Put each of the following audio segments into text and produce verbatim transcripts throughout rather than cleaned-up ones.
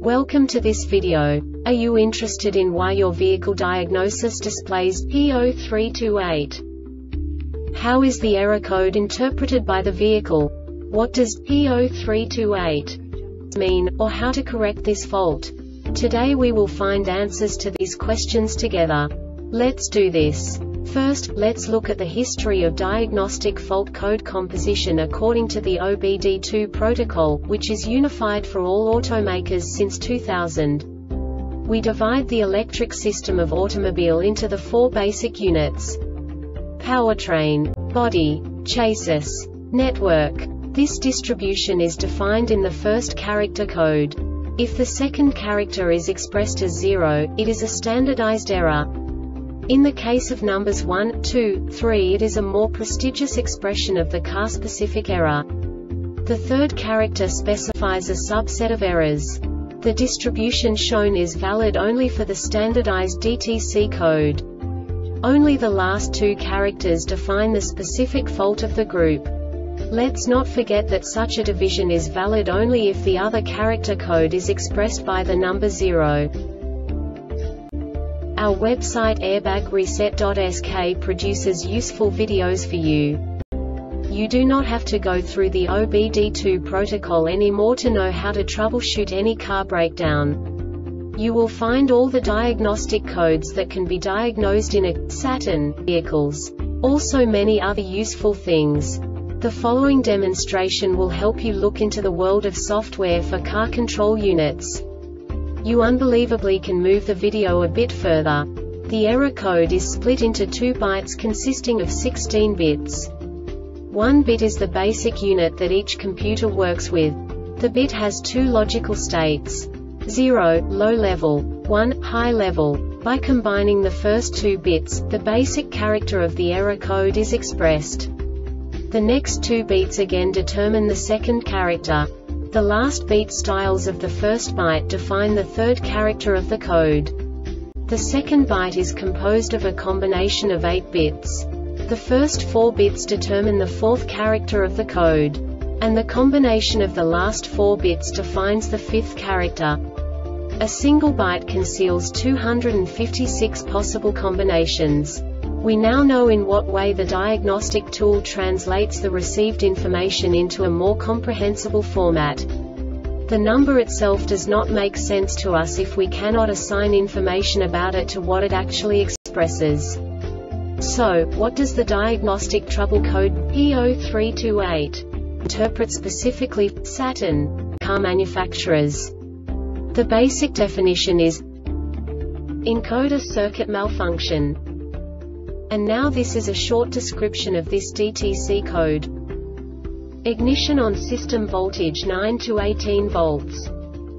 Welcome to this video. Are you interested in why your vehicle diagnosis displays P zero three two eight? How is the error code interpreted by the vehicle? What does P zero three two eight mean, or how to correct this fault? Today we will find answers to these questions together. Let's do this. First, let's look at the history of diagnostic fault code composition according to the O B D two protocol, which is unified for all automakers since two thousand. We divide the electric system of automobile into the four basic units: powertrain, body, chassis, network. This distribution is defined in the first character code. If the second character is expressed as zero, it is a standardized error. In the case of numbers one, two, three, it is a more prestigious expression of the car-specific error. The third character specifies a subset of errors. The distribution shown is valid only for the standardized D T C code. Only the last two characters define the specific fault of the group. Let's not forget that such a division is valid only if the other character code is expressed by the number zero. Our website airbag reset dot S K produces useful videos for you. You do not have to go through the O B D two protocol anymore to know how to troubleshoot any car breakdown. You will find all the diagnostic codes that can be diagnosed in a Saturn vehicles. Also many other useful things. The following demonstration will help you look into the world of software for car control units. You unbelievably can move the video a bit further. The error code is split into two bytes consisting of sixteen bits. One bit is the basic unit that each computer works with. The bit has two logical states: zero, low level, one, high level. By combining the first two bits, the basic character of the error code is expressed. The next two bits again determine the second character. The last beat styles of the first byte define the third character of the code. The second byte is composed of a combination of eight bits. The first four bits determine the fourth character of the code. And the combination of the last four bits defines the fifth character. A single byte conceals two hundred fifty-six possible combinations. We now know in what way the diagnostic tool translates the received information into a more comprehensible format. The number itself does not make sense to us if we cannot assign information about it to what it actually expresses. So, what does the diagnostic trouble code P zero three two eight interpret specifically for Saturn car manufacturers? The basic definition is encoder circuit malfunction. And now this is a short description of this D T C code. Ignition on system voltage nine to eighteen volts.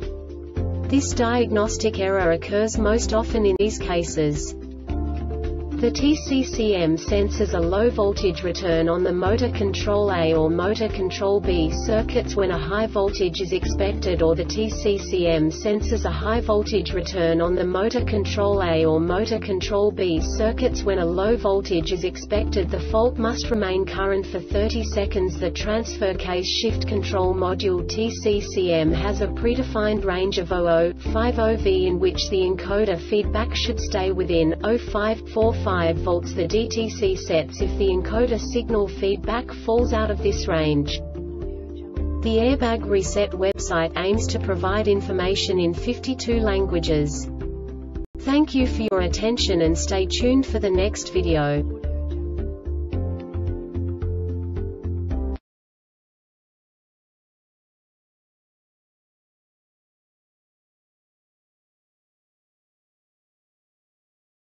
This diagnostic error occurs most often in these cases. The T C C M senses a low voltage return on the motor control A or motor control B circuits when a high voltage is expected, or the T C C M senses a high voltage return on the motor control A or motor control B circuits when a low voltage is expected. The fault must remain current for thirty seconds. The transfer case shift control module T C C M has a predefined range of zero point zero five V in which the encoder feedback should stay within zero point five four five volts. The D T C sets if the encoder signal feedback falls out of this range. The Airbag Reset website aims to provide information in fifty-two languages. Thank you for your attention and stay tuned for the next video.